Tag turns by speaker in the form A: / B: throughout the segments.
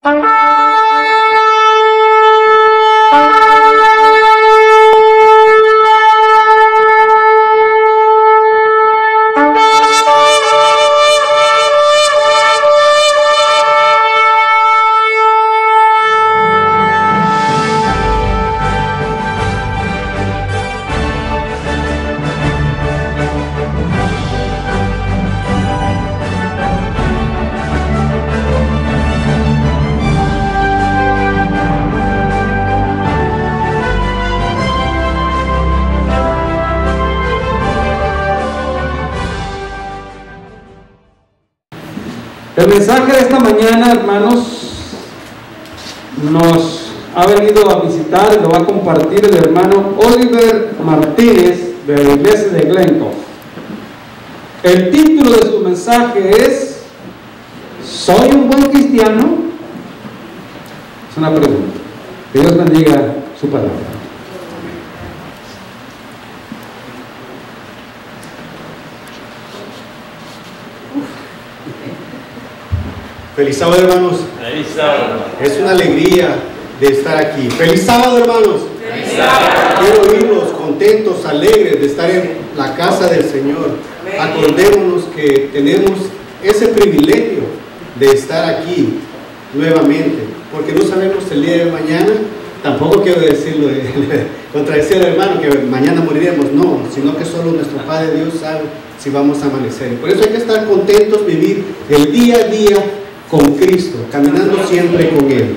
A: El mensaje de esta mañana, hermanos, nos ha venido a visitar y lo va a compartir el hermano Oliver Martínez de la iglesia de Glencoe. El título de su mensaje es ¿Soy un buen cristiano? Es una pregunta. Que Dios bendiga su palabra.
B: Feliz sábado, hermanos.
C: Feliz sábado.
B: Es una alegría de estar aquí. Feliz sábado, hermanos.
C: Feliz sábado.
B: Quiero oírlos contentos, alegres de estar en la casa del Señor. Acordémonos que tenemos ese privilegio de estar aquí nuevamente, porque no sabemos el día de mañana. Tampoco quiero decirlo, contradecir al hermano que mañana moriremos, no, sino que solo nuestro Padre Dios sabe si vamos a amanecer. Por eso hay que estar contentos, vivir el día a día con Cristo, caminando siempre con Él.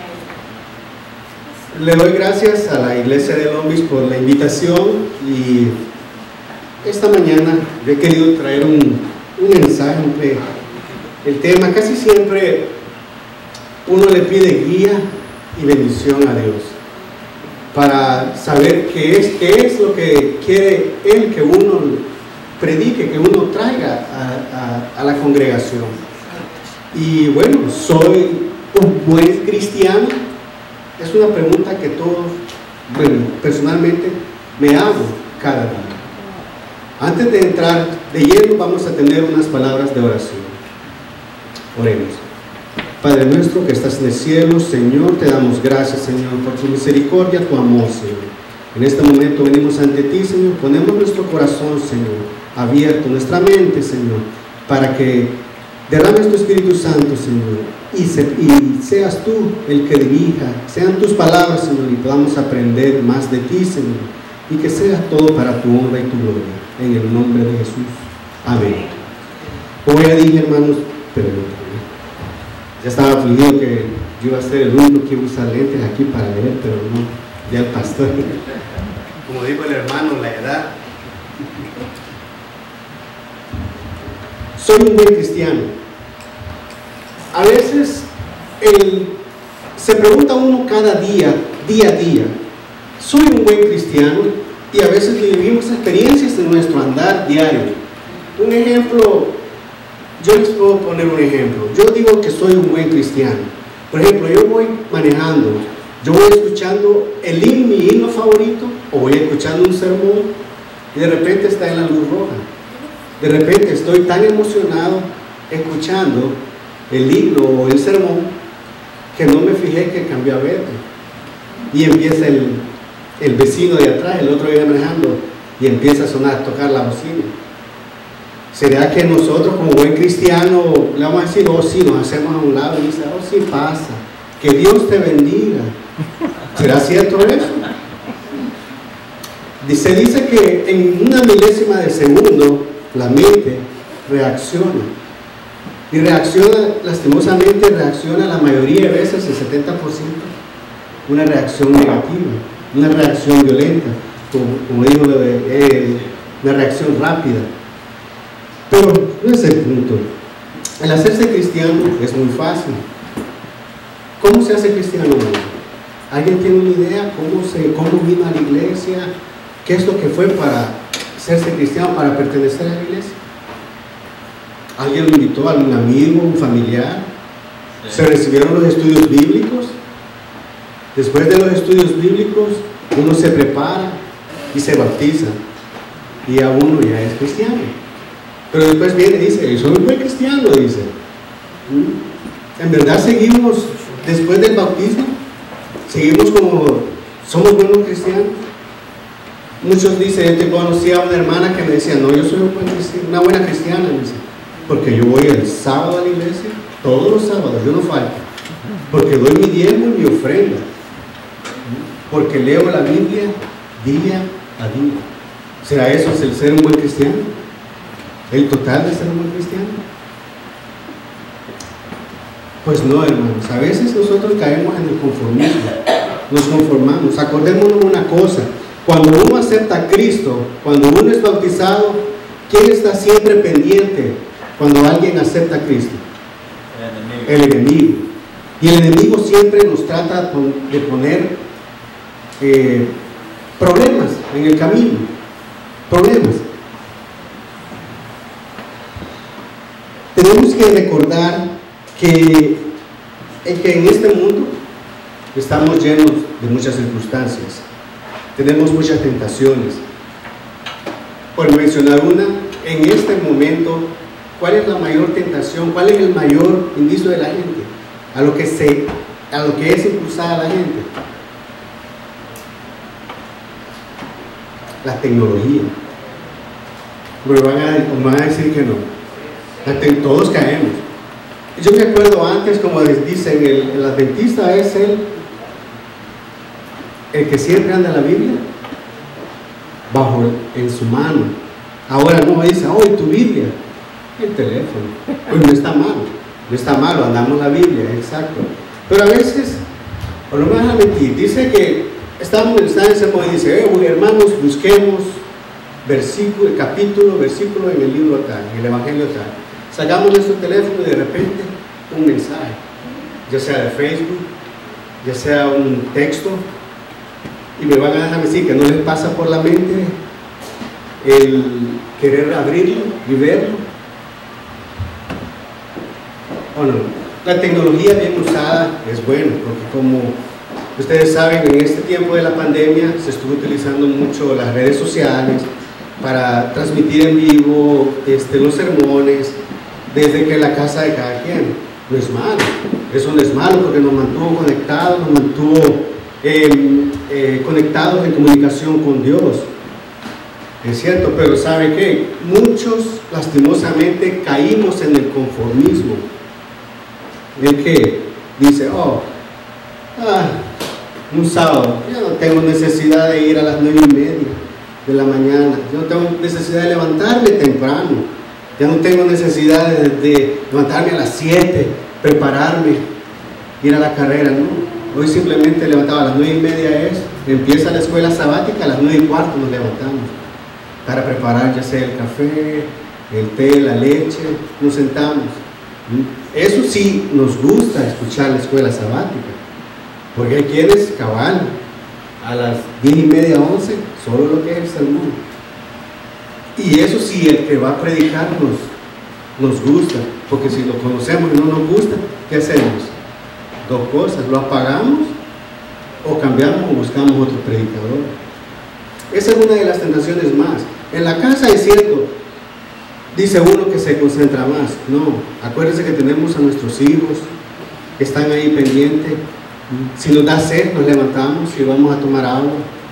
B: Le doy gracias a la Iglesia de Lombis por la invitación, y esta mañana he querido traer un mensaje. El tema, casi siempre uno le pide guía y bendición a Dios para saber qué es lo que quiere Él que uno predique, que uno traiga a la congregación. Y bueno, ¿soy un buen cristiano? Es una pregunta que todos, bueno, personalmente me hago cada día. Antes de entrar de lleno, vamos a tener unas palabras de oración. Oremos. Padre nuestro que estás en el cielo, Señor, te damos gracias, Señor, por tu misericordia, tu amor, Señor. En este momento venimos ante ti, Señor, ponemos nuestro corazón, Señor, abierto, nuestra mente, Señor, para que derrames tu Espíritu Santo, Señor, y seas tú el que dirija, sean tus palabras, Señor, y podamos aprender más de ti, Señor, y que sea todo para tu honra y tu gloria, en el nombre de Jesús. Amén. Como ya dije, hermanos, pero ya estaba afligido que yo iba a ser el único que iba a usar lentes aquí para leer, pero no, ya el pastor, como dijo el hermano, la edad. Soy un buen cristiano. A veces se pregunta uno cada día, día a día, ¿soy un buen cristiano? Y a veces vivimos experiencias en nuestro andar diario. Un ejemplo, yo les puedo poner un ejemplo. Yo digo que soy un buen cristiano. Por ejemplo, yo voy manejando, yo voy escuchando mi himno favorito, o voy escuchando un sermón, y de repente está en la luz roja. De repente estoy tan emocionado escuchando el himno o el sermón que no me fijé que cambió a verde, y empieza el vecino de atrás, el otro viene manejando, y empieza a sonar, a tocar la bocina. ¿Será que nosotros como buen cristiano le vamos a decir, oh sí, nos hacemos a un lado y dice, oh sí, pasa, que Dios te bendiga? ¿Será cierto eso? Se dice que en una milésima de segundo la mente reacciona, y lastimosamente reacciona la mayoría de veces, el 70%, una reacción negativa, una reacción violenta, como digo, una reacción rápida. Pero no es el punto. El hacerse cristiano es muy fácil. ¿Cómo se hace cristiano? ¿Alguien tiene una idea cómo vino a la iglesia? ¿Qué es lo que fue para hacerse cristiano, para pertenecer a la iglesia? ¿Alguien lo invitó? ¿Algún amigo, un familiar? ¿Se recibieron los estudios bíblicos? Después de los estudios bíblicos, uno se prepara y se bautiza, y a uno ya es cristiano. Pero después viene y dice, soy un buen cristiano, dice. En verdad seguimos después del bautismo, seguimos como, somos buenos cristianos. Muchos dicen, yo conocí a una hermana que me decía, no, yo soy una buena cristiana, me dice, porque yo voy el sábado a la iglesia, todos los sábados, yo no falto, porque doy mi diezmo y mi ofrenda, porque leo la Biblia día a día. ¿Será eso el ser un buen cristiano? ¿El total de ser un buen cristiano? Pues no, hermanos, a veces nosotros caemos en el conformismo, nos conformamos. Acordémonos una cosa, cuando uno acepta a Cristo, cuando uno es bautizado, ¿quién está siempre pendiente cuando alguien acepta a Cristo? El enemigo. Y el enemigo siempre nos trata de poner problemas en el camino, problemas. Tenemos que recordar que en este mundo estamos llenos de muchas circunstancias, tenemos muchas tentaciones. Por mencionar una, en este momento, ¿cuál es la mayor tentación? ¿Cuál es el mayor indicio de la gente? A lo que es impulsada la gente. La tecnología. Me van a decir que no. Todos caemos. Yo me acuerdo antes, como les dicen, el adventista es el que siempre anda la Biblia en su mano. Ahora no dice, oh, ¿y tu Biblia? El teléfono. Pues no está malo, andamos la Biblia, exacto. Pero a veces, o no me van a mentir, dice que estamos en instancia como dice, hermanos, busquemos versículo en el libro acá, en el Evangelio acá. Sacamos nuestro teléfono y de repente un mensaje, ya sea de Facebook, ya sea un texto, y me van a dejar decir que no les pasa por la mente el querer abrirlo y verlo. ¿O no? La tecnología bien usada es buena, porque como ustedes saben, en este tiempo de la pandemia se estuvo utilizando mucho las redes sociales para transmitir en vivo los sermones desde que la casa de cada quien. No es malo, eso no es malo, porque nos mantuvo conectados, nos mantuvo conectados en comunicación con Dios. Es cierto, pero ¿sabe qué? Muchos lastimosamente caímos en el conformismo, en que dice, un sábado, yo no tengo necesidad de ir a las 9:30 de la mañana, yo no tengo necesidad de levantarme temprano, ya no tengo necesidad de levantarme a las 7, prepararme, ir a la carrera, no. Hoy simplemente levantaba a las 9:30 empieza la escuela sabática, a las 9:15 nos levantamos para preparar ya sea el café, el té, la leche, nos sentamos. Eso sí nos gusta escuchar la escuela sabática, porque hay quienes cabal a las 10:30, 11, solo lo que es el sermón. Y eso sí, el que va a predicar nos gusta, porque si lo conocemos y no nos gusta, ¿qué hacemos? Dos cosas, lo apagamos o cambiamos o buscamos otro predicador. Esa es una de las tentaciones más. En la casa es cierto, dice uno que se concentra más. No, acuérdense que tenemos a nuestros hijos que están ahí pendientes. Si nos da sed, nos levantamos y vamos a tomar agua.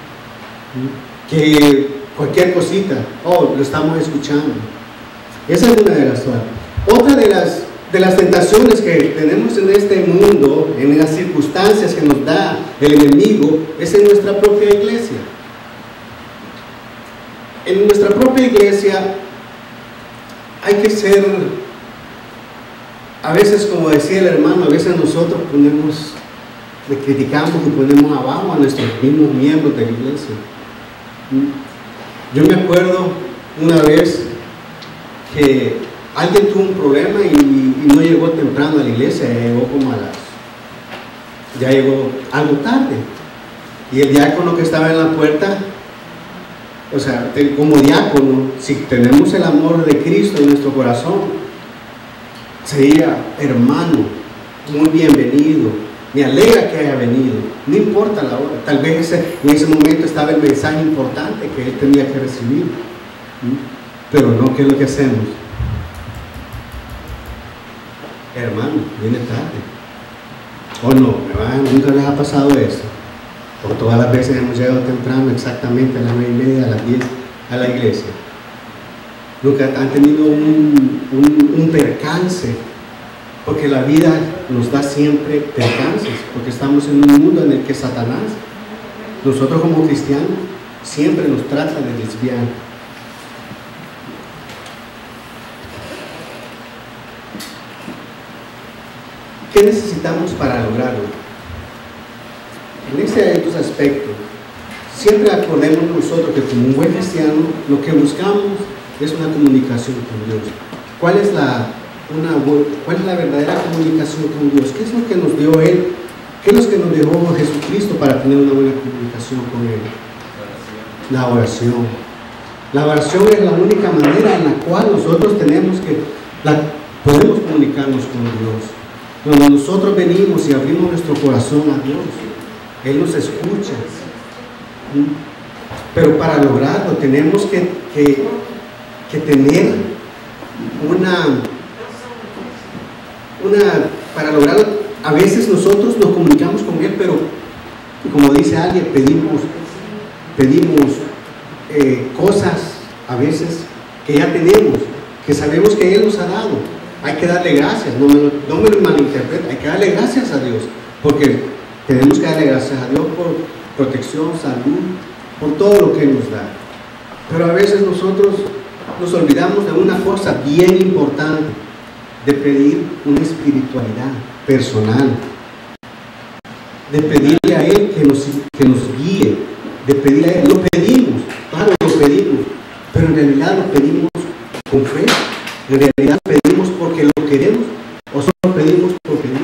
B: Que cualquier cosita, lo estamos escuchando. Esa es una de las cosas. Otra de las tentaciones que tenemos en este mundo, en las circunstancias que nos da el enemigo, es en nuestra propia iglesia. En nuestra propia iglesia hay que ser, a veces, como decía el hermano, a veces nosotros le criticamos y ponemos abajo a nuestros mismos miembros de la iglesia. Yo me acuerdo una vez que alguien tuvo un problema y no llegó temprano a la iglesia, ya llegó algo tarde. Y el diácono que estaba en la puerta, o sea, como diácono, si tenemos el amor de Cristo en nuestro corazón, sería hermano, muy bienvenido, me alegra que haya venido, no importa la hora, tal vez en ese momento estaba el mensaje importante que él tenía que recibir, pero no, ¿qué es lo que hacemos? Hermano, viene tarde, ¿O no? ¿Nunca les ha pasado eso? O todas las veces hemos llegado temprano, exactamente a las 9:30, a las 10, a la iglesia. Nunca han tenido un percance, porque la vida nos da siempre percances, porque estamos en un mundo en el que Satanás, nosotros como cristianos, siempre nos trata de desviar. ¿Qué necesitamos para lograrlo? En estos aspectos, siempre acordemos nosotros que como un buen cristiano, lo que buscamos es una comunicación con Dios. ¿Cuál es la verdadera comunicación con Dios? ¿Qué es lo que nos dio Él? ¿Qué es lo que nos dejó Jesucristo para tener una buena comunicación con Él? La oración. La oración es la única manera en la cual nosotros podemos comunicarnos con Dios. Cuando nosotros venimos y abrimos nuestro corazón a Dios, Él nos escucha. Pero para lograrlo tenemos que tener para lograrlo, a veces nosotros nos comunicamos con Él, pero como dice alguien, pedimos cosas a veces que ya tenemos, que sabemos que Él nos ha dado. Hay que darle gracias, no me lo malinterpreten, hay que darle gracias a Dios, porque tenemos que darle gracias a Dios por protección, salud, por todo lo que Él nos da. Pero a veces nosotros nos olvidamos de una cosa bien importante, de pedir una espiritualidad personal, de pedirle a Él que nos guíe, de pedirle a Él. Lo pedimos, claro, lo pedimos, pero en realidad lo pedimos con fe. En realidad pedimos porque lo queremos o solo pedimos por pedir.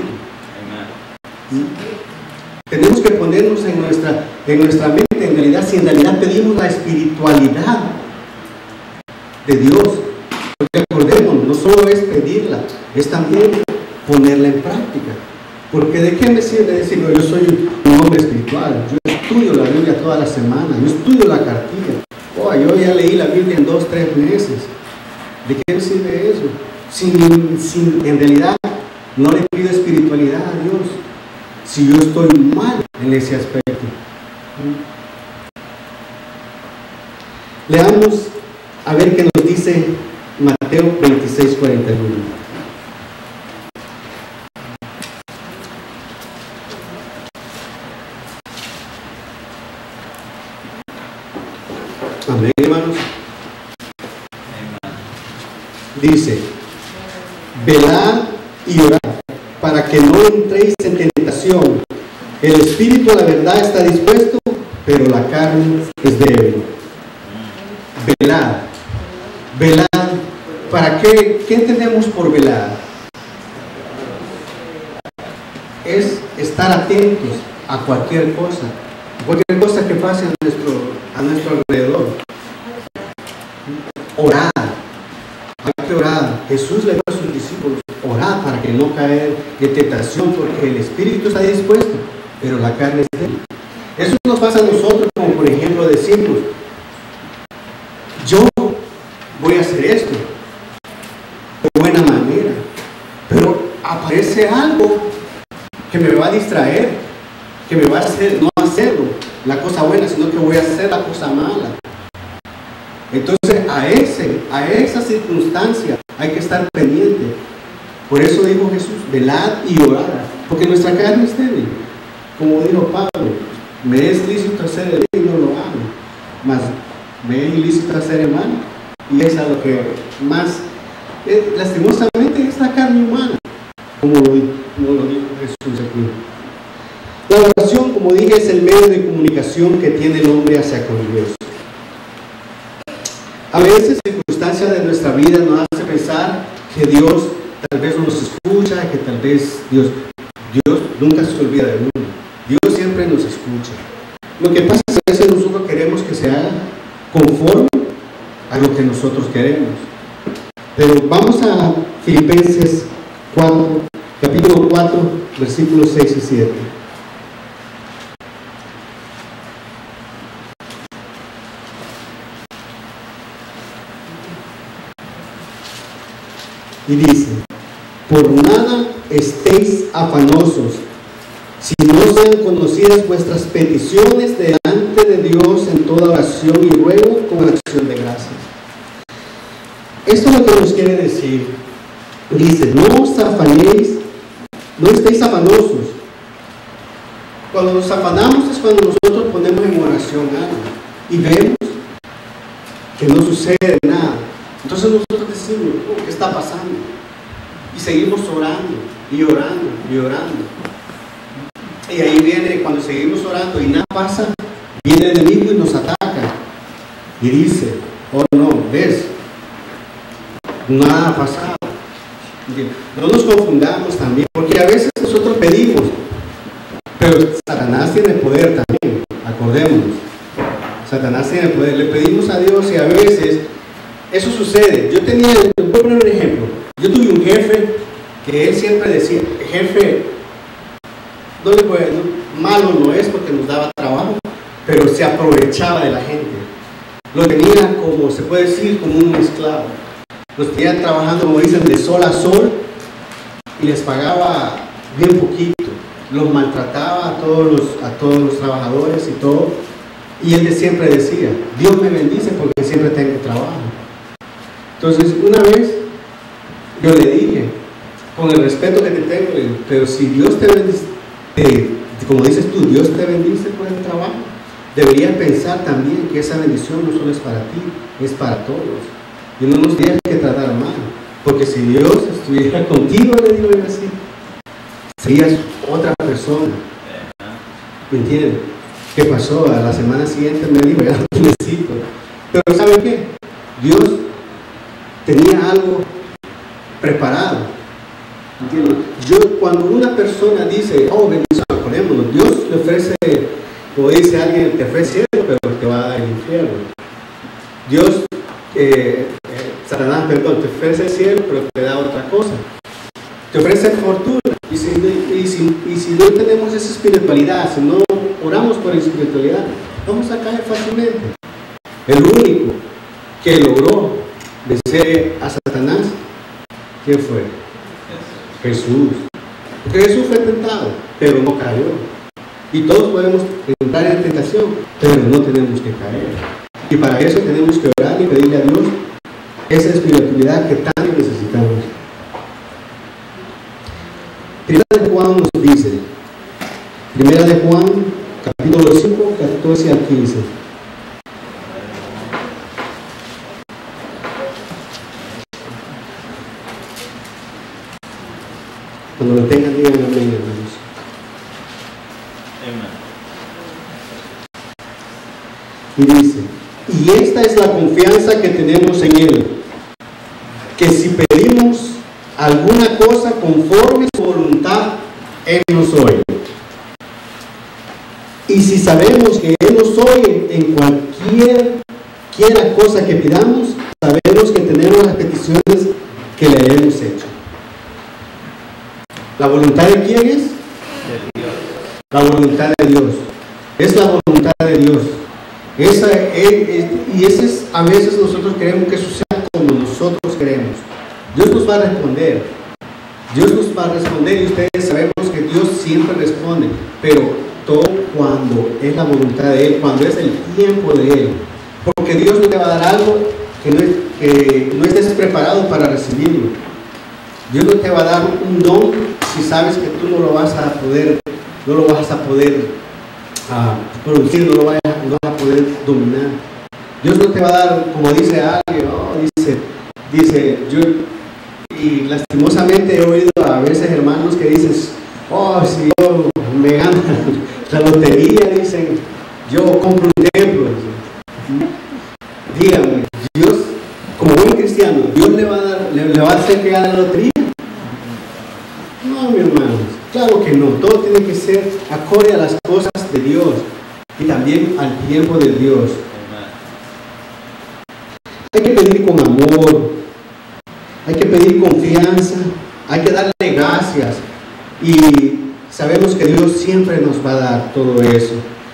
B: Tenemos que ponernos en nuestra mente, en realidad, si en realidad pedimos la espiritualidad de Dios. Porque acordémonos, no solo es pedirla, es también ponerla en práctica. Porque ¿de qué me sirve decirlo? Yo soy un hombre espiritual, yo estudio la Biblia toda la semana, yo estudio la cartilla. Yo ya leí la Biblia en 2-3 meses. ¿De qué me sirve eso? Si en realidad no le pido espiritualidad a Dios, si yo estoy mal en ese aspecto. Leamos a ver qué nos dice Mateo 26:41. Amén, hermanos. Dice: velad y orad para que no entréis en tentación. El espíritu a la verdad está dispuesto, pero la carne es débil. Velad. Velad. ¿Para qué? ¿Qué entendemos por velar? Es estar atentos a cualquier cosa que pase a nuestro alrededor. Orar. Hay que orar. Jesús le dijo a sus discípulos: orad para que no caigan en tentación, porque el espíritu está dispuesto, pero la carne es débil. Eso nos pasa a nosotros, como por ejemplo decimos: yo voy a hacer esto de buena manera, pero aparece algo que me va a distraer, que me va a hacer no hacerlo, la cosa buena, sino que voy a hacer la cosa mala. Entonces a esa circunstancia hay que estar pendiente. Por eso dijo Jesús: velad y orad, porque nuestra carne es débil. Como dijo Pablo: me es lícito hacer el bien y no lo hago, mas me es ilícito hacer el mal, y es a lo que más lastimosamente es la carne humana, como lo dijo Jesús aquí. La oración, como dije, es el medio de comunicación que tiene el hombre hacia con Dios. A veces circunstancias de nuestra vida nos hace pensar que Dios tal vez no nos escucha, que tal vez Dios nunca se olvida de uno. Dios siempre nos escucha. Lo que pasa es que a veces nosotros queremos que se haga conforme a lo que nosotros queremos. Pero vamos a Filipenses 4, capítulo 4, versículos 6 y 7. Y dice: por nada estéis afanosos, si no sean conocidas vuestras peticiones delante de Dios en toda oración y ruego con acción de gracias. Esto es lo que nos quiere decir. Dice, no os afanéis, no estéis afanosos. Cuando nos afanamos es cuando nosotros ponemos en oración algo y vemos que no sucede nada. Entonces nosotros decimos, oh, ¿qué está pasando? Y seguimos orando y orando y orando. Y ahí viene, cuando seguimos orando y nada pasa, viene el enemigo y nos ataca. Y dice, oh no, ves, nada ha pasado. No nos confundamos también, porque a veces nosotros pedimos, pero Satanás tiene poder también, acordémonos. Satanás tiene poder, le pedimos a Dios y a veces eso sucede. Yo voy a poner un ejemplo. Yo tuve un jefe que él siempre decía, jefe, no le puede, malo no es porque nos daba trabajo, pero se aprovechaba de la gente. Lo tenía como, se puede decir, como un esclavo. Los tenía trabajando, como dicen, de sol a sol y les pagaba bien poquito. Los maltrataba a todos los trabajadores y todo. Y él siempre decía, Dios me bendice porque siempre tengo trabajo. Entonces, una vez yo le dije, con el respeto que te tengo, le digo, pero si Dios te bendice, como dices tú, Dios te bendice por el trabajo, deberías pensar también que esa bendición no solo es para ti, es para todos. Y no nos tienes que tratar mal, porque si Dios estuviera contigo, le digo yo así, serías otra persona. ¿Me entiendes? ¿Qué pasó? A la semana siguiente me dijo, ya no necesito. Pero ¿saben qué? Dios tenía algo preparado. ¿Entiendes? Cuando una persona dice, oh, bendición, acordémonos, Dios le ofrece, como dice alguien, te ofrece cielo, pero te va a dar el infierno. Dios, Satanás, perdón, te ofrece el cielo, pero te da otra cosa. Te ofrece fortuna. Y si no tenemos esa espiritualidad, si no oramos por la espiritualidad, vamos a caer fácilmente. El único que logró vencer a Satanás, ¿quién fue? Jesús. Porque Jesús fue tentado, pero no cayó. Y todos podemos entrar en tentación, pero no tenemos que caer. Y para eso tenemos que orar y pedirle a Dios esa espiritualidad que tanto necesitamos. Primera de Juan nos dice, Primera de Juan, capítulo 5, 14 al 15. Cuando lo tengan, digan amén, hermanos. Y dice, y esta es la confianza que tenemos en Él, que si pedimos alguna cosa conforme a su voluntad, Él nos oye. Y si sabemos que Él nos oye en cualquier cosa que pidamos, sabemos que tenemos las peticiones que le hemos hecho. ¿La voluntad de quién es? De Dios. La voluntad de Dios. Es la voluntad de Dios. Y esa es, a veces nosotros queremos que suceda como nosotros queremos. Dios nos va a responder. Dios nos va a responder y ustedes sabemos que Dios siempre responde. Pero todo cuando es la voluntad de Él, cuando es el tiempo de Él. Porque Dios no te va a dar algo que no estés preparado para recibirlo. Dios no te va a dar un don si sabes que tú no lo vas a poder producir, no lo vas a poder dominar. Dios no te va a dar, como dice alguien, y lastimosamente he oído a veces hermanos que dicen, oh, si yo me gano la lotería, dicen, yo compro un templo. Díganme, Dios, como buen cristiano, Dios le va a hacer que gane la lotería. No, mi hermano, claro que no. Todo tiene que ser acorde a las cosas de Dios y también al tiempo de Dios. Hay que pedir con amor, hay que pedir confianza, hay que darle gracias y sabemos que Dios siempre nos va a dar todo eso.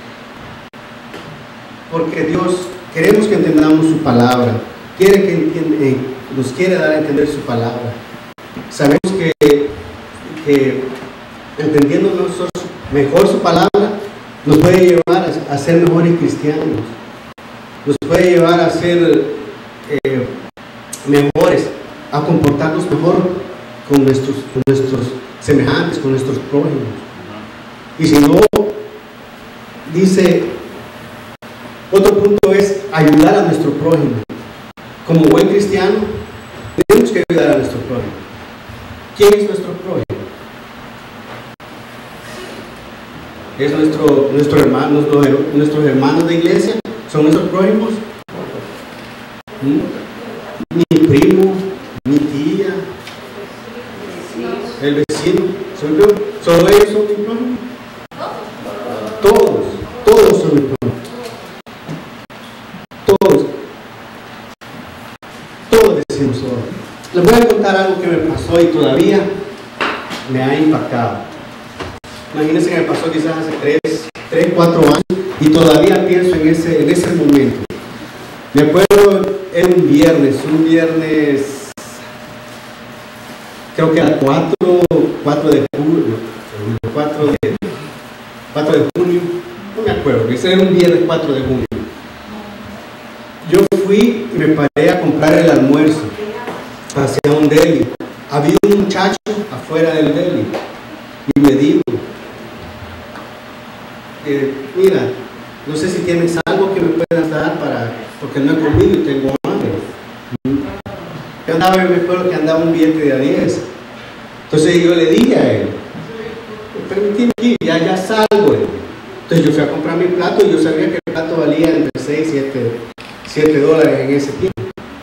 B: Porque Dios, queremos que entendamos su palabra, nos quiere dar a entender su palabra. Sabemos que entendiendo nosotros mejor su palabra nos puede llevar a ser mejores cristianos, nos puede llevar a ser mejores, a comportarnos mejor con nuestros semejantes, con nuestros prójimos. Y si no, dice, otro punto es ayudar a nuestro prójimo. Como buen cristiano, tenemos que ayudar a nuestro prójimo. ¿Quién es nuestro prójimo? Es nuestros hermanos de iglesia, son nuestros prójimos. Mi primo, mi tía, el vecino, ¿solo ellos son mis prójimos? Todos son mis prójimos. Todos decimos todo. Les voy a contar algo que me pasó y todavía me ha impactado. Imagínense que me pasó quizás hace 3, 4 años y todavía pienso en ese momento. Me acuerdo, era un viernes, creo que era 4 de julio, 4 de junio, no me acuerdo, ese era un viernes 4 de junio. Yo fui y me paré a comprar el almuerzo hacia un deli. Había un muchacho afuera del deli y me dijo, mira, no sé si tienes algo que me puedas dar porque no he comido y tengo hambre. Me acuerdo que andaba un billete de a 10. Entonces yo le dije a él, permíteme aquí, ya salgo. Entonces yo fui a comprar mi plato y yo sabía que el plato valía entre 6 y $7 en ese tiempo.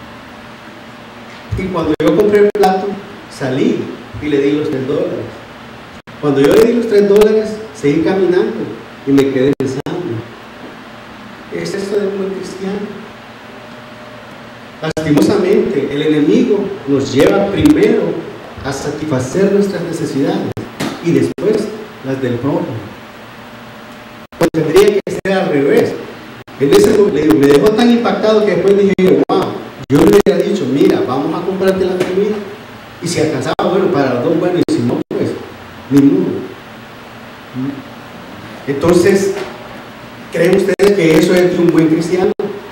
B: Y cuando yo compré el plato, salí y le di los $3. Cuando yo le di los $3, seguí caminando y me quedé pensando, ¿es eso de un buen cristiano? Lastimosamente, el enemigo nos lleva primero a satisfacer nuestras necesidades y después las del prójimo. Pues tendría que ser al revés. En ese momento me dejó tan impactado que después dije, wow, yo le había dicho, mira, vamos a comprarte la comida y si alcanzaba, bueno, para los dos, bueno, y si no, pues, ninguno. Entonces, ¿creen ustedes que eso es de un buen cristiano?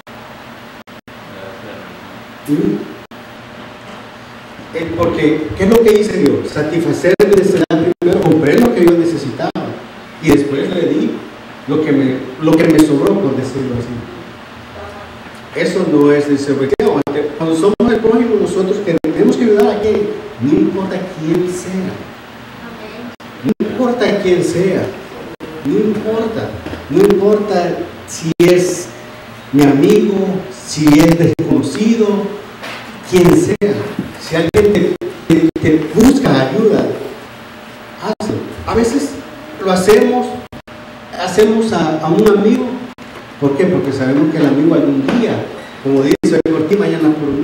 B: Porque, ¿qué es lo que hice yo? Satisfacer mi necesidad primero, compré lo que yo necesitaba y después le di lo que me sobró, por decirlo así. Eso no es de servicio. Cuando somos el prójimo, nosotros tenemos que ayudar a quien, no importa quién sea. No importa quién sea. No importa si es mi amigo, si es desconocido, quien sea. Si alguien te busca ayuda, hazlo. A veces lo hacemos a un amigo. ¿Por qué? Porque sabemos que el amigo algún día, como dice, hoy por ti, mañana por mí.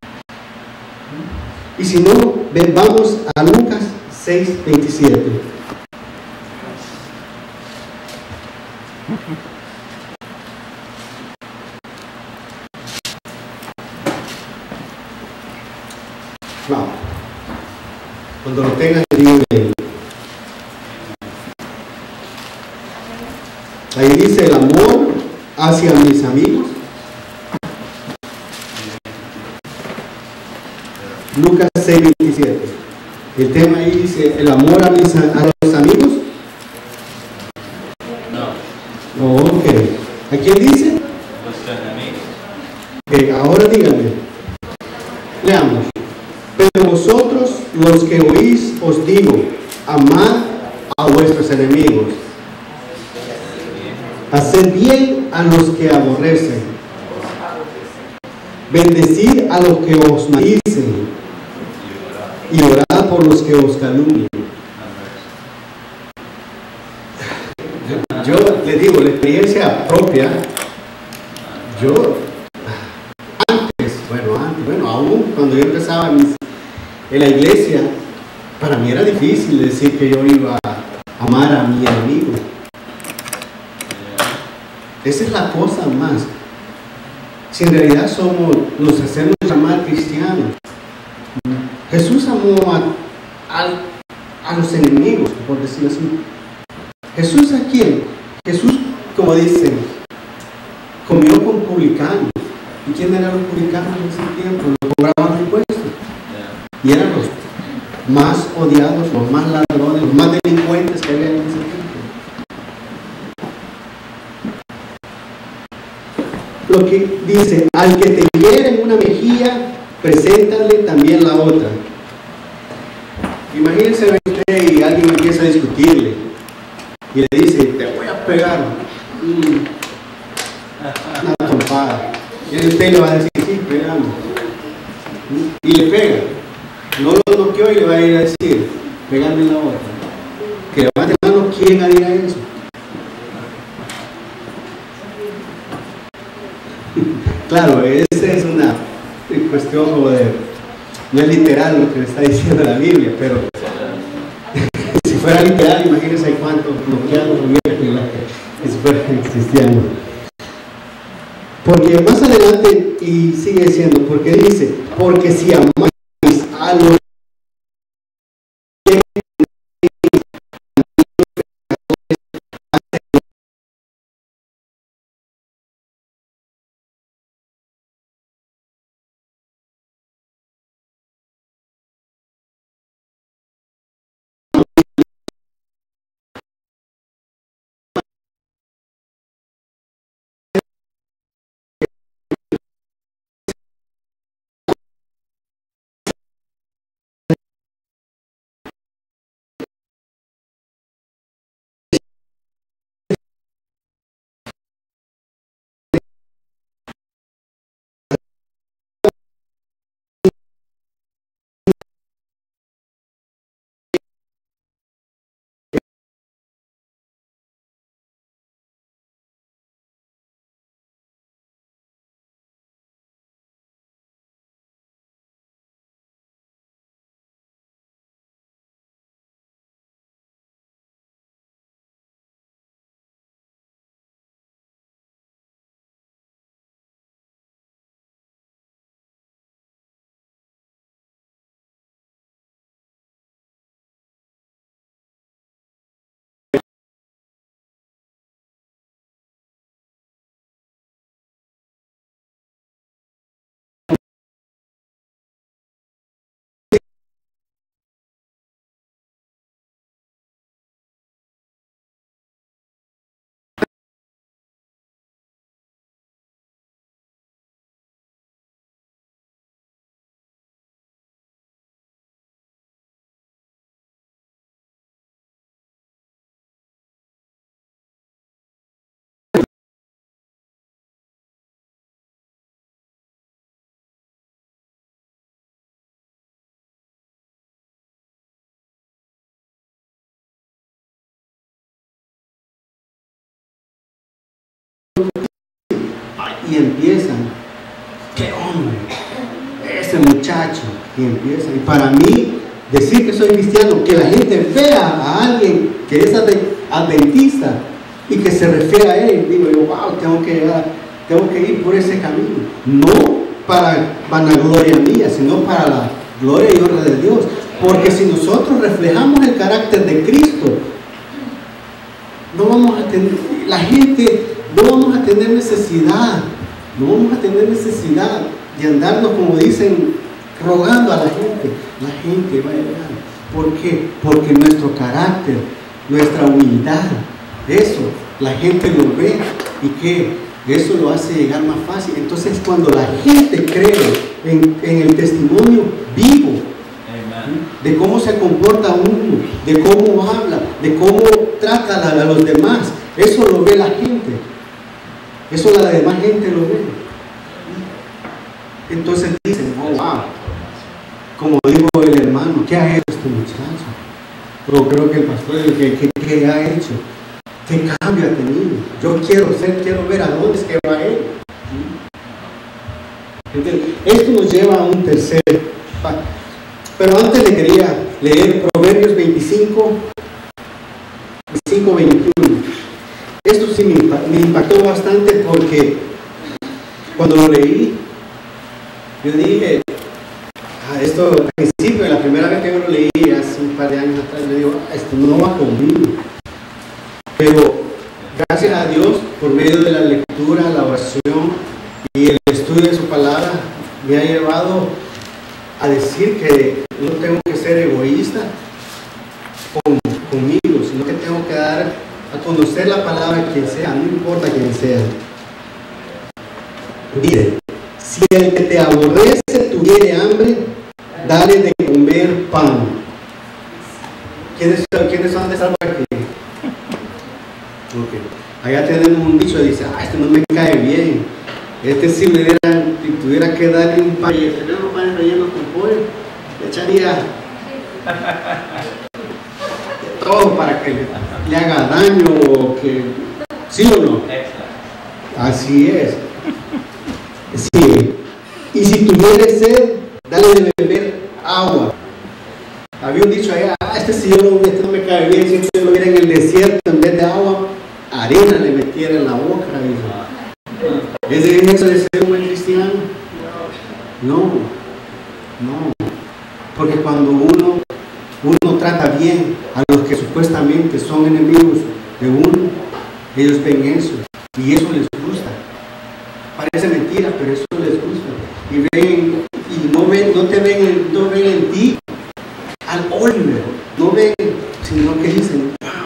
B: Y si no, vamos a Lucas 6:27. Vamos. Cuando lo tengas, díganme ahí. Ahí dice el amor hacia mis amigos. Lucas 6:27. El tema ahí dice el amor a los amigos. No. Oh, ok. ¿A quién dice? Okay, ahora díganme. Leamos. Pero vosotros los que oís os digo, amad a vuestros enemigos. Haced bien a los que aborrecen. Bendecid a los que os maldicen. Y orad por los que os calumnian. Yo les digo, la experiencia propia, yo antes, aún cuando yo empezaba en la iglesia, para mí era difícil decir que yo iba a amar a mi enemigo. Esa es la cosa más. Si en realidad nos hacemos llamar cristianos, Jesús amó a los enemigos, por decirlo así. ¿Jesús a quién? Jesús, como dicen, comió con publicanos. ¿Y quién eran los publicanos en ese tiempo? Los cobraban impuestos. Y eran los más odiados, los más ladrones, los más delincuentes que había en ese tiempo. Lo que dice, al que te hiere en una mejilla, preséntale también la otra. Imagínense usted y alguien empieza a discutirle y le dice, te voy a pegar una trompada. Y usted le va a decir, sí, pegamos. Y le pega. No lo noqueó y le va a ir a decir, pegame la otra. Que levante la mano, ¿quién haría eso? Claro, esa es una cuestión como de, no es literal lo que le está diciendo la Biblia, pero si fuera literal, imagínense cuántos noqueados hubiera si fuera cristiano. Porque más adelante, y sigue diciendo, porque dice, porque si amáis a los y empiezan, qué hombre, ese muchacho, y empiezan. Y para mí, decir que soy cristiano, que la gente vea a alguien que es adventista y que se refiere a él, digo yo, wow, tengo que ir por ese camino, no para vanagloria mía, sino para la gloria y honra de Dios, porque si nosotros reflejamos el carácter de Cristo, no vamos a tener, la gente no vamos a tener necesidad de andarnos, como dicen, rogando a la gente. La gente va a llegar. ¿Por qué? Porque nuestro carácter, nuestra humildad, eso, la gente lo ve y que eso lo hace llegar más fácil. Entonces, cuando la gente cree en el testimonio vivo, de cómo se comporta uno, de cómo habla, de cómo trata a los demás, eso lo ve la gente, eso la demás gente lo ve. Entonces dicen, oh wow, como dijo el hermano, ¿qué ha hecho este muchacho? Pero creo que el pastor dijo, ¿qué ha hecho? ¿Qué cambio ha tenido? Yo quiero ver a dónde es que va él. Entonces, esto nos lleva a un tercer paso. Pero antes le quería leer Proverbios 25, 21. Esto sí me impactó bastante porque cuando lo leí, yo dije, esto al principio, la primera vez que yo lo leí, hace un par de años atrás, yo digo, esto no va conmigo. Pero gracias a Dios, por medio de la lectura, la oración y el estudio de su palabra, me ha llevado a decir que no tengo que ser egoísta conmigo, sino que tengo que dar a conocer la palabra a quien sea, no importa quién sea. Dice, si el que te aborrece tuviere hambre, dale de comer pan. ¿Quiénes son de salvo aquí? Okay. Allá tenemos un dicho que dice, este no me cae bien. Si tuviera que darle un pan, tener unos panes rellenos con pollo, le echaría todo para que le haga daño o que, ¿sí o no? Así es. Sí. Y si tuviera sed, dale de beber agua. Había un dicho allá, si no me cae bien, si yo lo viera en el desierto, en vez de agua, arena le metiera en la boca. ¿Es eso de ser un buen cristiano? No. Porque cuando uno trata bien a los que supuestamente son enemigos de uno, ellos ven eso y eso les gusta. Parece mentira, pero eso les gusta. Y ven, y no ven en ti al Oliver, no ven, sino que dicen, wow,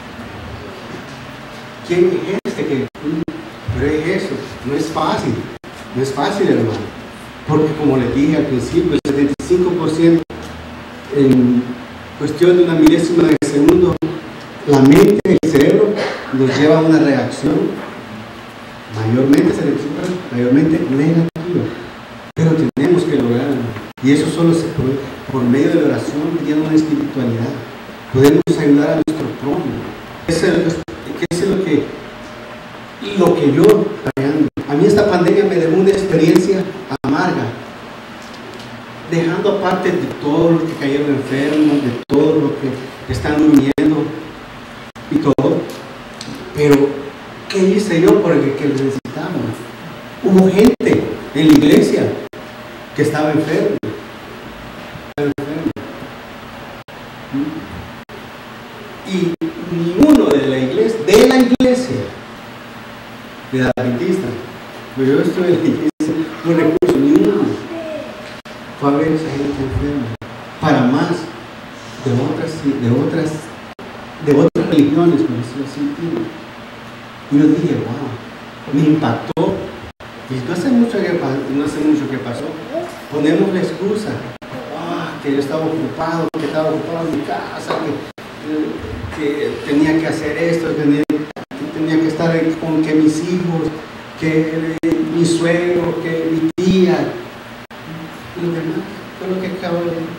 B: ¿quién es este? Pero es eso, no es fácil, hermano, porque como les dije al principio, el 75% en cuestión de una milésima de segundo, la mente, el cerebro nos lleva a una reacción mayormente negativa, pero tenemos que lograrlo, y eso solo se puede por medio de la oración, pidiendo una espiritualidad. Podemos ayudar a nuestro prójimo. Eso es lo que yo trayendo. A mí esta pandemia me dejó una experiencia amarga, dejando aparte de todos los que cayeron enfermos, de todos los que están durmiendo y todo. Pero, ¿qué hice yo por el que necesitaba? Hubo gente en la iglesia que estaba enferma. Y ninguno de la iglesia de la adventista, pero yo estoy en la iglesia, no recurso ninguno, fue a ver a esa gente enferma, para más de otras religiones, por decirlo así. Y yo dije, wow, me impactó. Y no hace mucho que pasó, ponemos la excusa, que yo estaba ocupado, en mi casa, que tenía que hacer esto, tenía que estar con que mis hijos, que mi suegro, que mi tía, y lo demás, fue lo que acabo de decir.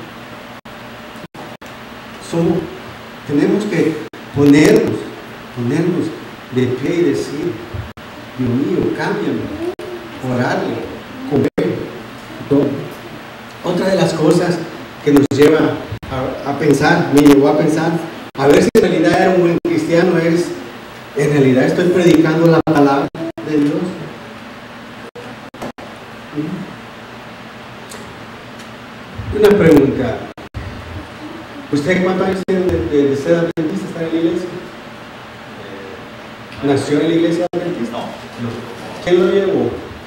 B: Tenemos que ponernos de pie y decir, Dios mío, cámbiame, orarle, comer, todo. Otra de las cosas que nos lleva me llevó a pensar, a ver si en realidad era un buen cristiano, en realidad estoy predicando la palabra de Dios. Una pregunta, ¿usted cuántos años tiene de ser adventista, estar en la iglesia? ¿Nació en la iglesia adventista? No. ¿Quién lo llevó?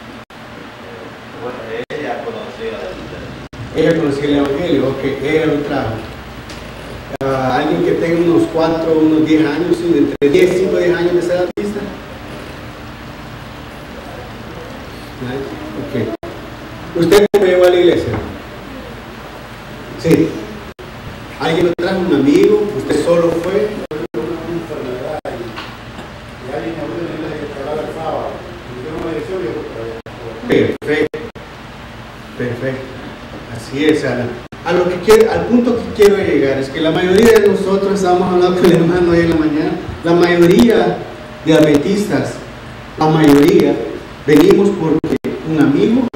B: Ella conocía el evangelio, ok, ella lo trajo. Alguien que tenga unos 10 años, entre 10 y 10 años de ser adventista. Ok. ¿Usted cómo llegó a la iglesia? Sí. ¿Alguien lo trajo, un amigo? ¿Usted solo fue? Perfecto. Así es, Ana. Al punto que quiero llegar es que la mayoría de nosotros, estábamos hablando con el hermano hoy en la mañana, la mayoría de adventistas, venimos porque un amigo,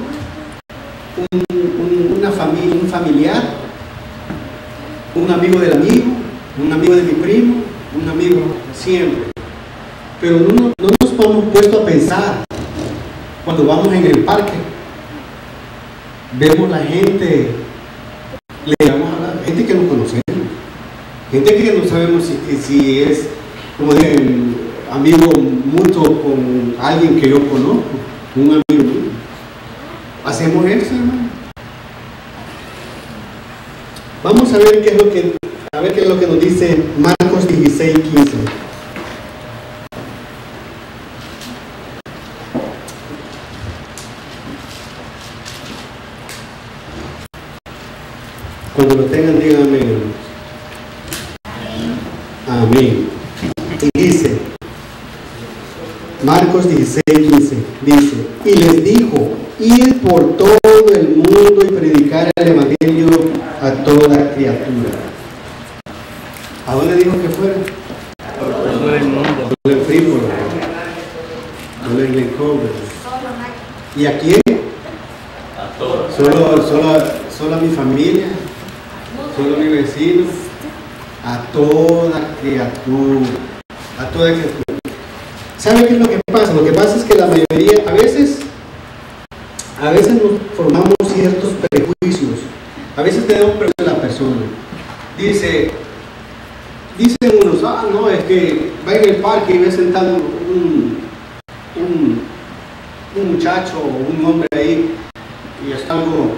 B: una familia, un familiar, un amigo del amigo, un amigo de mi primo, un amigo siempre. Pero no nos hemos puesto a pensar cuando vamos en el parque. Vemos la gente, le llamamos a la gente que no conocemos, gente que no sabemos si es como de amigo mutuo con alguien que yo conozco, un amigo mío. Hacemos eso, hermano. Vamos a ver qué es lo que nos dice Marcos 16:15. Cuando lo tengan, díganme amén. Y dice, Marcos 16:15, dice, y les dijo, ir por todo el mundo y predicar el evangelio a toda criatura. ¿A dónde dijo que fuera?
C: Por todo el mundo.
B: Solo en Frípolo, solo en Glencover. ¿Y a quién?
C: A todos.
B: Solo a mi familia, solo a mi vecino, a toda criatura, a toda criatura. ¿Sabe qué es lo que pasa? Lo que pasa es que la mayoría, a veces nos formamos ciertos prejuicios, a veces tenemos prejuicios de la persona. Dicen unos, no, es que va en el parque y ve sentado un muchacho o un hombre ahí y está algo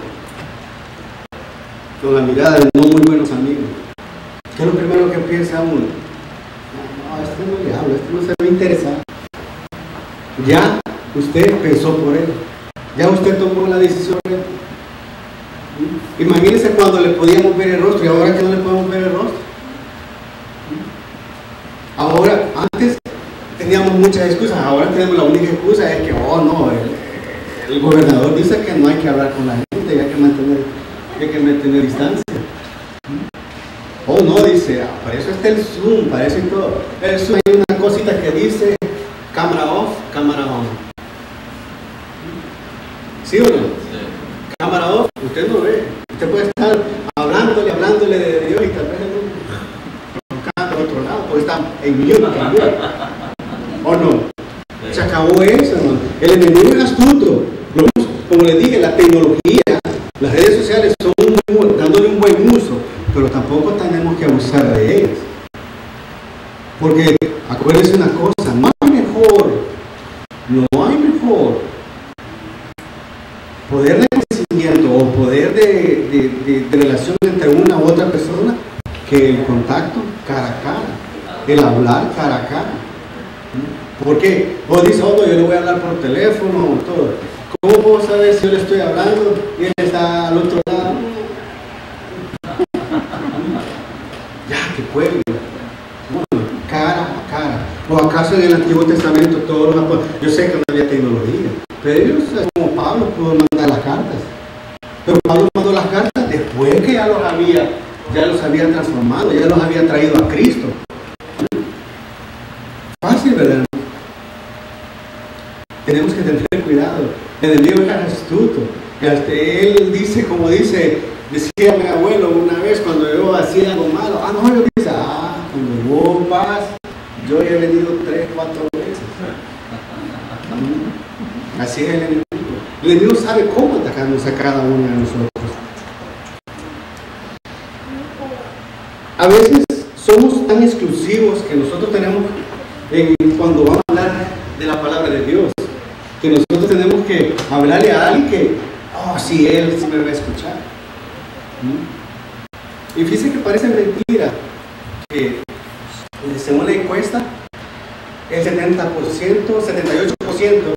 B: con la mirada de no muy buenos amigos. ¿Qué es lo primero que piensa uno? No, este no le habla, este no se va a interesar. Ya usted pensó por él, ya usted tomó la decisión. Imagínense cuando le podíamos ver el rostro y ahora que no le podemos ver el rostro. Ahora, antes teníamos muchas excusas, ahora tenemos la única excusa, es que, el gobernador dice que no hay que hablar con la gente, hay que mantener distancia. No, dice, para eso está el Zoom, para eso y todo. El Zoom hay una cosita que dice cámara off, cámara on. ¿Sí o no? Sí. Cámara off, usted no ve. Usted puede estar hablándole de Dios y tal vez acá por otro lado, porque está en mute también. ¿O no? Se acabó eso, hermano. El enemigo es astuto. Como les dije, la tecnología, las redes sociales son dándole un buen uso, pero tampoco tenemos que abusar de ellas. Porque acuérdense una cosa, no hay mejor poder de conocimiento o poder de relación entre una u otra persona que el contacto cara a cara, el hablar cara a cara. Porque vos dices, no, yo le voy a hablar por teléfono, todo. ¿Cómo puedo saber si yo le estoy hablando y él está al otro lado? Ya, que pueblo. Bueno, cara a cara. ¿O acaso en el Antiguo Testamento todos los apóstoles? Yo sé que no había tecnología, pero ellos, como Pablo, pudo mandar las cartas. Pero Pablo mandó las cartas después que ya los había transformado, ya los había traído a Cristo. Fácil, ¿verdad? Tenemos que tener cuidado. El enemigo es astuto. Él dice, como decía mi abuelo una vez cuando yo hacía algo malo, yo dice, cuando vos vas, yo he venido 3, 4 veces. Así es el enemigo. El enemigo sabe cómo atacarnos a cada uno de nosotros. A veces somos tan exclusivos que nosotros tenemos, cuando vamos a hablar de la palabra de Dios, que nosotros tenemos que hablarle a alguien que, sí, él sí me va a escuchar. Y fíjense que parece mentira que según la encuesta, el 70%, 78%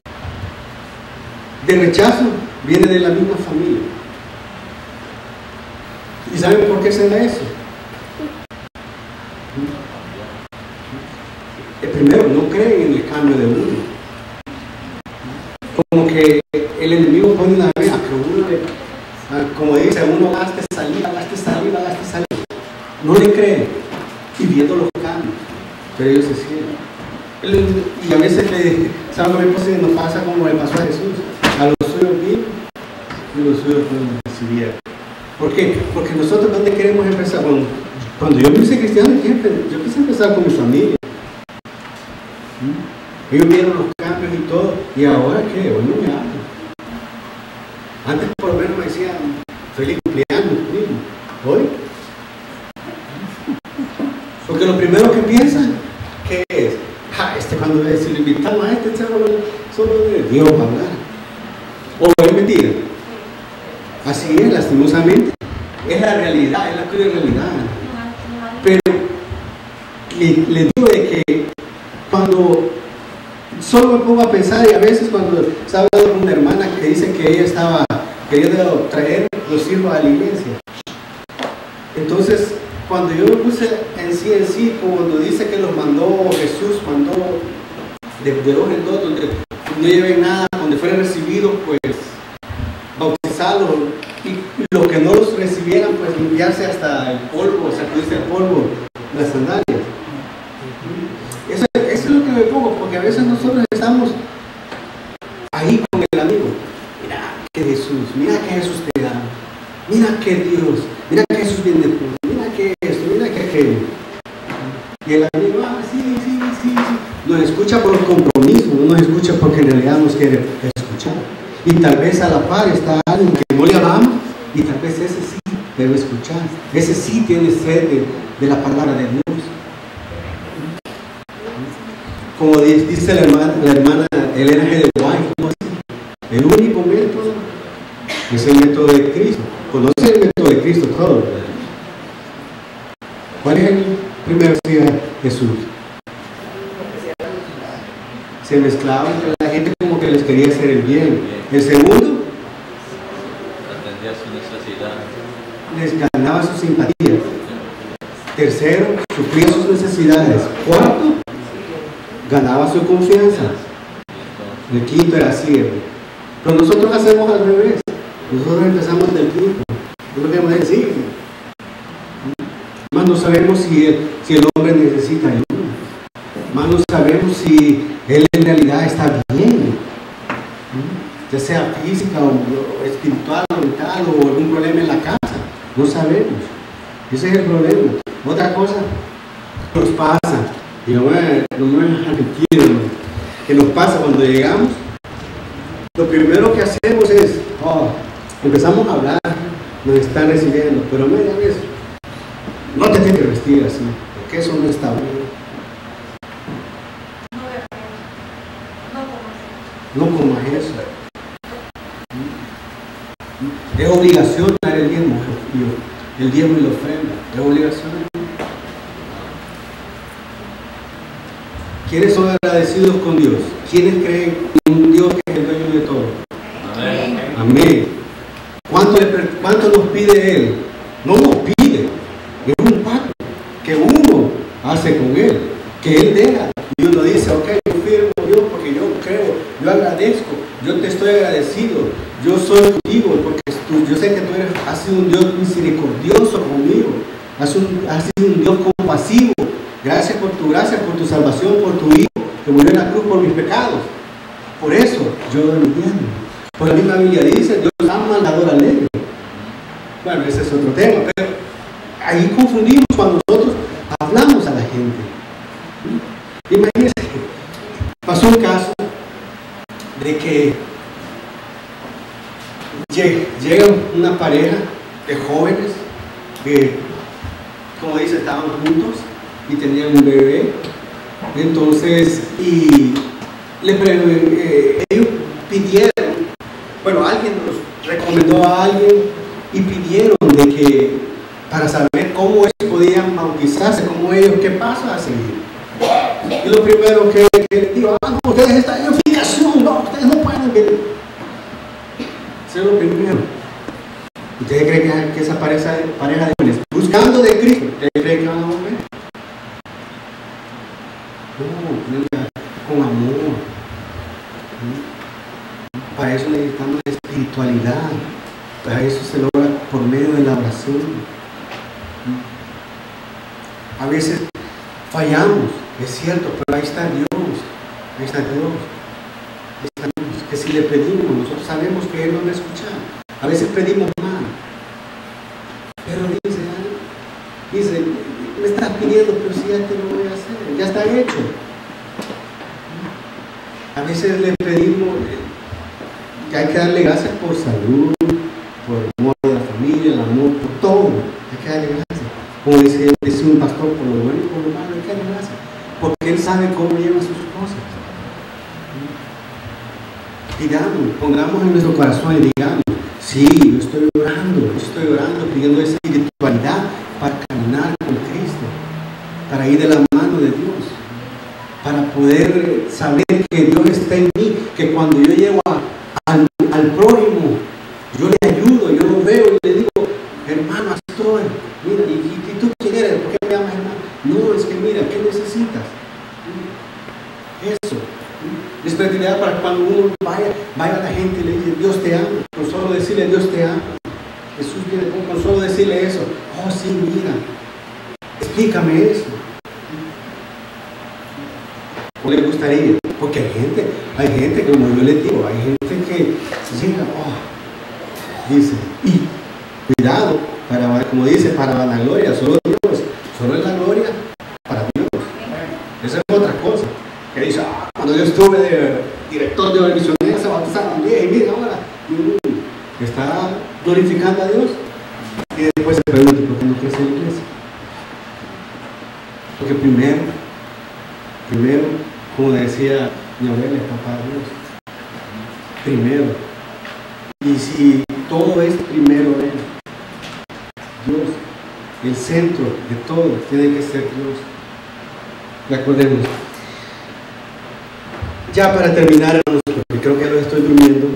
B: de rechazo viene de la misma familia. ¿Y saben por qué se da eso? Primero, no creen en el cambio de uno. Como que el enemigo pone una vez a que uno como dice, uno gaste saliva. No le creen. Y viendo los cambios. Pero ellos se siguen. Y a veces ¿saben lo que nos pasa como le pasó a Jesús? A los suyos vino y los suyos no recibieron. ¿Por qué? Porque nosotros, ¿dónde queremos empezar? Cuando yo me hice cristiano, yo quise empezar con mi familia. Ellos vieron los cambios y todo, y ahora ¿qué? Hoy no me hablan. Antes por lo menos me decían feliz cumpleaños, primo. Hoy, porque lo primero que piensan ¿qué es? Cuando si lo invitamos a solo de Dios hablar. ¿O es mentira? Así es, lastimosamente. Es la realidad, es la cruda realidad. Pero le digo de que cuando solo me pongo a pensar, y a veces cuando estaba hablando con una hermana que dice que ella estaba queriendo traer los hijos a la iglesia. Entonces, cuando yo me puse en sí, cuando dice que los mandó, Jesús mandó de dos en dos, donde no lleven nada, donde fueran recibidos, pues bautizarlos, y los que no los recibieran, pues limpiarse hasta el polvo, sacudirse el polvo, las sandalias. Eso es lo que me pongo, porque a veces nosotros estamos ahí con el amigo. Mira que Jesús, mira que Jesús te da, mira que Dios, mira que Jesús viene de ti, mira que esto, mira que aquello. Y el amigo, sí. Nos escucha por compromiso, no nos escucha porque en realidad nos quiere escuchar. Y tal vez a la par está alguien que no le amamos, y tal vez ese sí debe escuchar, ese sí tiene sed de la palabra de Dios. Como dice la hermana Elena G. de White, el único método es el método de Cristo. Conoce el método de Cristo todo. ¿Cuál es el primero que decía Jesús? Se mezclaba entre la gente como que les quería hacer el bien. El segundo,
C: atendía su necesidad.
B: les ganaba sus simpatías. Tercero, suplía sus necesidades. Cuarto, ganaba su confianza. El quinto era siervo. Pero nosotros hacemos al revés. Nosotros empezamos del quinto. Es lo que vamos a decir. Más no sabemos si el hombre necesita ayuda. Más no sabemos si él en realidad está bien. Ya sea física o espiritual o mental o algún problema en la casa. No sabemos. Ese es el problema. Otra cosa nos pasa. Y no me arrepiento que nos pasa cuando llegamos. Lo primero que hacemos es, empezamos a hablar, nos están recibiendo, pero media vez, no te tienes que vestir así, porque eso no está bien. No comas eso. Es obligación dar el diezmo y la ofrenda, es obligación. ¿Quiénes son agradecidos con Dios? ¿Quiénes creen en un Dios que es el dueño de todo?
C: Amén.
B: Amén. ¿Cuánto nos pide Él? No nos pide. Es un pacto que uno hace con Él, que Él deja. Y uno dice, ok, yo firmo Dios porque yo creo, yo agradezco, yo te estoy agradecido, yo soy contigo porque yo sé que tú has sido un Dios misericordioso conmigo, has sido un Dios compasivo. Gracias por tu gracia, por tu salvación, por tu Hijo, que murió en la cruz por mis pecados. Por eso yo doy mi diezmo. Por la misma Biblia dice, Dios ama al dador alegre. Bueno, ese es otro tema, pero ahí confundimos cuando nosotros hablamos a la gente. Imagínense que pasó un caso de que llega una pareja de jóvenes que, como dice, estaban juntos y tenían un bebé. Entonces, ellos pidieron, bueno, alguien los recomendó a alguien y pidieron de que para saber cómo ellos podían bautizarse, cómo ellos, qué pasos a seguir. Y lo primero que les digo, no, ustedes están en fijación, no, ustedes no pueden venir. Eso es lo primero. ¿Ustedes creen que esa pareja de jóvenes, buscando de Cristo, ustedes creen que van a volver? No, con amor. Para eso necesitamos la espiritualidad. Para eso se logra por medio de la oración. A veces fallamos, es cierto, pero ahí está Dios. Ahí está Dios. Ahí está Dios. Que si le pedimos, nosotros sabemos que Él nos va a escuchar. A veces pedimos mal. Pero dice, me estás pidiendo, pero si ya te lo voy a hacer, ya está hecho. A veces le pedimos que hay que darle gracias por salud, por el amor de la familia, el amor por todo. Hay que darle gracias. Como dice un pastor, por lo bueno y por lo malo hay que darle gracias. Porque Él sabe cómo llevan sus cosas. Digamos, pongamos en nuestro corazón y digamos, sí, yo estoy orando, pidiendo esa espiritualidad para caminar con Cristo, para ir de la mano de Dios, para poder saber que Dios está en mí, que cuando yo llego al prójimo, yo le ayudo, yo lo veo y le digo, hermano, estoy, mira, ¿y tú quién eres? ¿Por qué me llamas hermano? No, es que mira, ¿qué necesitas? Eso. Espiritualidad para cuando uno vaya a la gente y le dice, Dios te ama, con solo decirle Dios te ama. Jesús viene con solo decirle eso. Oh, sí, mira, explícame eso. ¿O le gustaría? Porque hay gente, como yo les digo, hay gente que llega, dice, y cuidado, como dice, para vanagloria, solo Dios, solo es la gloria para Dios. Esa es otra cosa. Que dice, cuando yo estuve de director de una misionera, se bautizaron bien, y mira ahora, está glorificando a Dios. Y después se pregunta, ¿por qué no crece la iglesia? Porque primero, como decía mi abuela, papá Dios, primero. Y si todo es primero Dios, el centro de todo tiene que ser Dios. Recordemos. Ya para terminar, hermanos, porque creo que lo estoy durmiendo,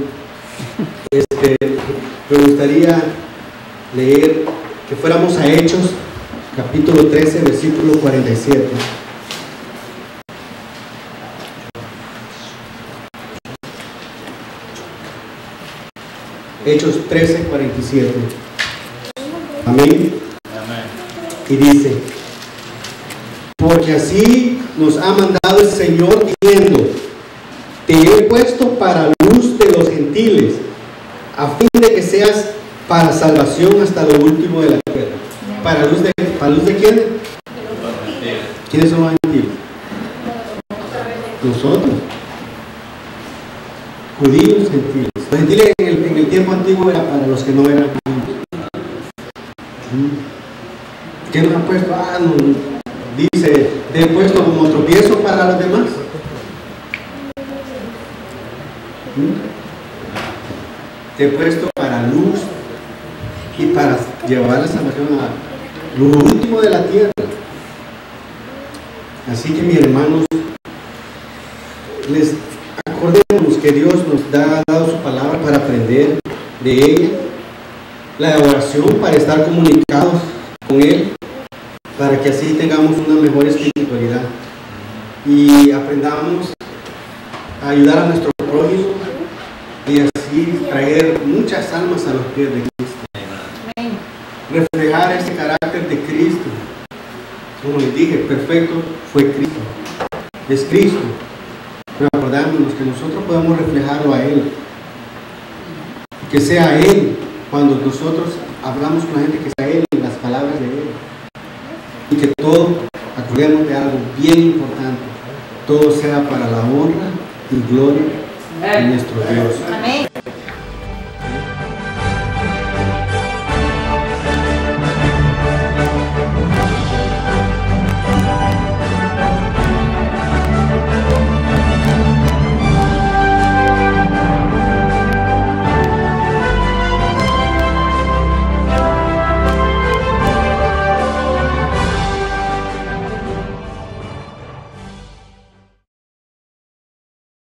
B: me gustaría leer que fuéramos a Hechos, capítulo 13, versículo 47. Hechos 13, 47. Amén. Y dice, porque así nos ha mandado el Señor diciendo, te he puesto para luz de los gentiles, a fin de que seas para salvación hasta lo último de la tierra. ¿Para luz de quién? ¿Quiénes son los gentiles? Nosotros. Judíos, gentiles. Los gentiles en el tiempo antiguo era para los que no eran judíos. ¿Quién nos ha puesto? Dice, te he puesto como tropiezo para los demás. Te he puesto para luz y para llevar la salvación a lo último de la tierra. Así que mis hermanos, les acordemos que Dios nos ha dado su palabra para aprender de ella, la oración para estar comunicados con Él, para que así tengamos una mejor espiritualidad y aprendamos a ayudar a nuestro prójimo y así traer muchas almas a los pies de Cristo. Reflejar ese carácter de Cristo. Como les dije, perfecto fue Cristo. Es Cristo. Pero acordémonos que nosotros podemos reflejarlo a Él. Que sea Él, cuando nosotros hablamos con la gente, que sea Él en las palabras de Él. Y que todo, acordemos de algo bien importante, todo sea para la honra y gloria de nuestro Dios. Amén.